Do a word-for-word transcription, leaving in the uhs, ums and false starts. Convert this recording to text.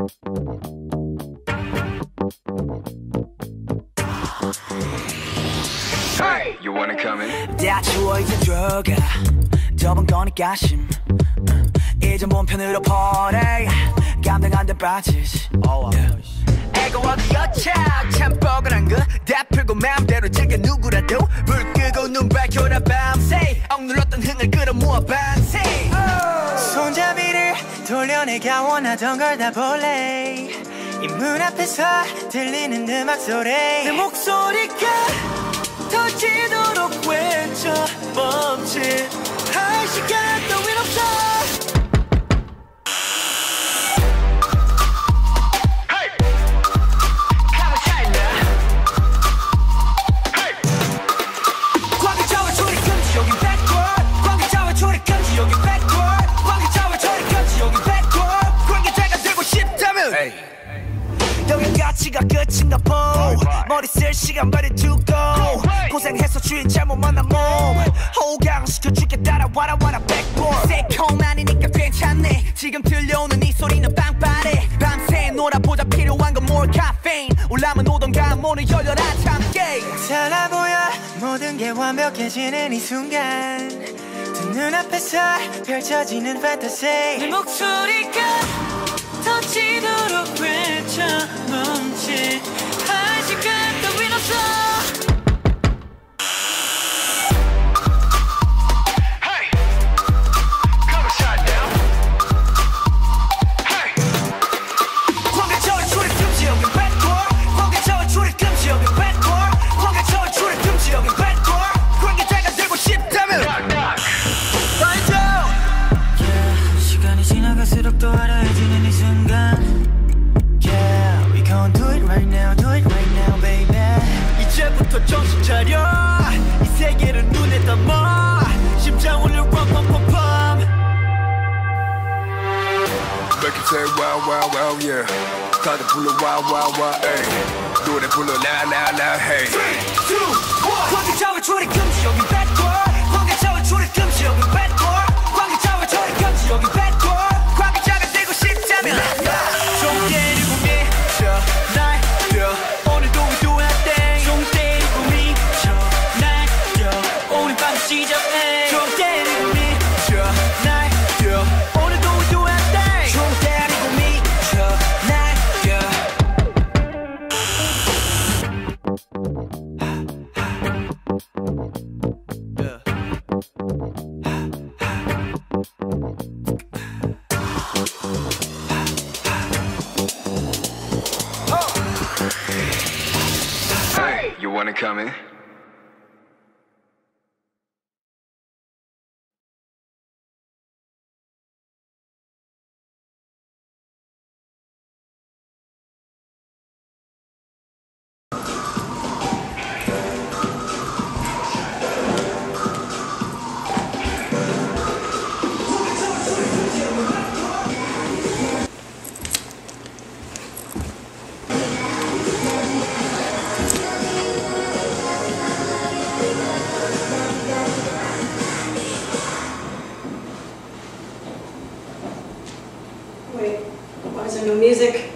Hey, you wanna come in? 다 추워 이제 들어가 좁은 거니까 심 이제 몸편으로 보내 감당 안 돼 빠지지 애가 어디였자 참 뻐근한 거 다 풀고 마음대로 즐겨 누구라도 불 끄고 눈 밝혀라 밤새 억눌렀던 흥을 끌어모아 밤새 손잡이를 돌려내가 원하던 걸 다 볼래 이 문 앞에서 들리는 음악 소리 내 목소리가 터지도록 외쳐 멈칫할 시간 따윈 없어 여기까지가 끝인가 보 머리 쓸 시간 빨리 두고 고생해서 주인 잘못 만난 몸 호강시켜줄게 따라와라 와라 백보드 새콤하니까 괜찮네 지금 들려오는 이 소리는 빵빠레 밤새 놀아보자 필요한 건 more caffeine 올라면 오던가 문을 열려라 참깨 달라 보여 모든 게 완벽해지는 이 순간 두 눈앞에서 펼쳐지는 판타지 내 목소리가 터지도록 외쳐 멈칫할 시간 따윈 없어 Hey, come and shut down Hey 광개처럼 출입 금지 여긴 bad boy 광개처럼 출입 금지 여긴 bad boy 광개처럼 출입 금지 여긴 bad boy 관계자가 되고 싶다면 Find out yeah, 시간이 지나갈수록 또 알아해지는 이 순간 Yeah, we gon' do it right now, do it right now, baby 이제부터 정신 차려 이 세계를 눈에 담아 심장 울려 pump pump pump pump Make it say wow wow wow yeah 다들 불러 wow wow wow ay 노래 불러 loud loud loud hey three, two, one 관계자와 출입 금지 여긴 bad boy 관계자와 출입 금지 여긴 bad boy 관계자와 출입 금지 여긴 bad boy 관계자가 되고 싶다면 좀 때리고 미쳐 날려 오늘도 we do our thing 좀 때리고 미쳐 날려 오늘 밤 시작해 좀 때리고 미쳐 날려 오늘도 we do our thing 좀 때리고 미쳐 날려 Hey, you wanna come in? Wait, why is there no music?